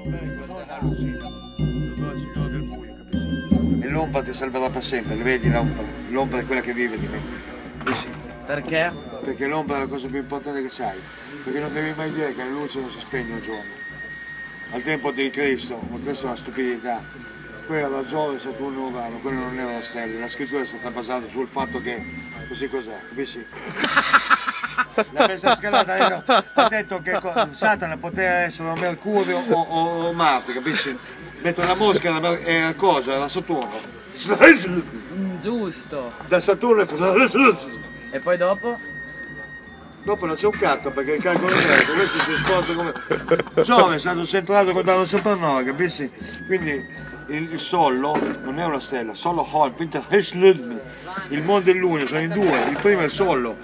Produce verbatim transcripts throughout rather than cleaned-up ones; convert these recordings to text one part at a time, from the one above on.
E l'ombra ti salverà per sempre, le vedi l'ombra? L'ombra è quella che vive di me. Sì. Perché? Perché l'ombra è la cosa più importante che sai. Perché non devi mai dire che la luce non si spegne un giorno. Al tempo di Cristo, ma questa è una stupidità. Quella da Giove, Saturno, Urano, quella non era una stella. La scrittura è stata basata sul fatto che così cos'è, capisci? La messa scalata ha detto che Satana poteva essere Mercurio o, o, o Marte, capisci? Mentre la mosca era cosa? Era Saturno. Giusto. Da Saturno è... E poi dopo? Dopo non c'è un cazzo perché il calcolo è vero, questo si sposta come... Giove è stato centrato con la supernova, capisci? Quindi il, il Sollo non è una stella, Sollo Hall, il mondo e il luna sono in due, il primo è il Sollo.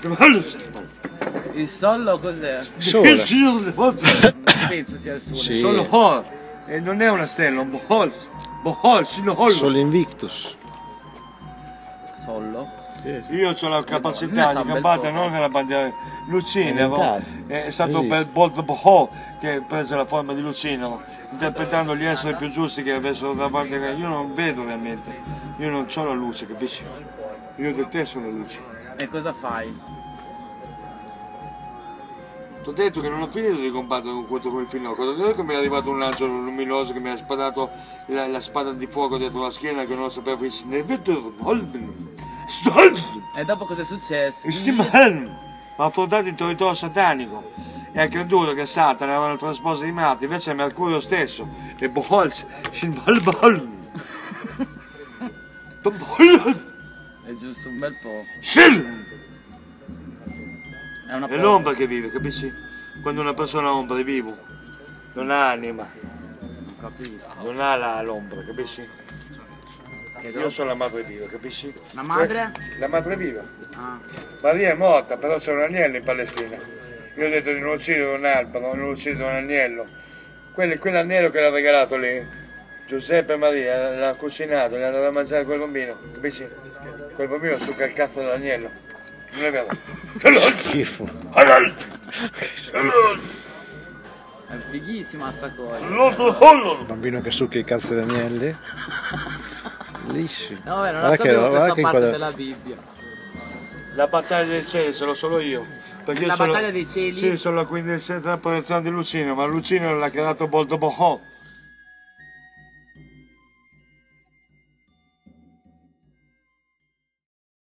Il Sollo cos'è? Il Sollo. Penso sia il sole. Sì. Sollo Hall, e non è una stella, un Bohol, Bohol, Solo Solo Invictus. Sollo? Io ho la capacità di campata non nella bandiera Lucinero, è stato Esiste. per Bolt Bohol che prese la forma di Lucinero, interpretando gli esseri più giusti che avessero davanti a me. Io non vedo realmente, io non ho la luce, capisci? Io detesto la luce. E cosa fai? Ti ho detto che non ho finito di combattere con questo quel finocchio, ti ho detto che mi è arrivato un angelo luminoso che mi ha spadato la, la spada di fuoco dietro la schiena che non sapevo finire. E dopo cosa è successo? Mi ha affrontato in territorio satanico e ha creduto che Satana aveva trasposto di Marte, invece è Mercurio stesso. E Bohol, È giusto un bel po'. È una è l'ombra che vive, capisci? Quando una persona ha ombra è vivo, non ha anima, non ha l'ombra, capisci? Io sono la madre viva, capisci? La madre? La madre viva. Ah. Maria è morta, però c'è un agnello in Palestina. Io ho detto di non uccidere un albero, non uccidere un agnello. Quello, quell'agnello che l'ha regalato lì, Giuseppe e Maria, l'ha cucinato, gli ha dato da mangiare quel bambino, capisci? Quel bambino succa il cazzo dell'agnello. Non è vero? Schifo. È fighissima sta cosa. Il bambino che succhia i cazzo degli agnelli. Bellissimo. No, vabbè, non Guarda la che- sapevo guarda questa che parte inquadra- della Bibbia. La battaglia dei cieli ce l'ho solo io. Perché io La sono, battaglia dei cieli? Sì, sono la quindicesima apparizione di Lucino, ma Lucino l'ha creato Boldo Bohol.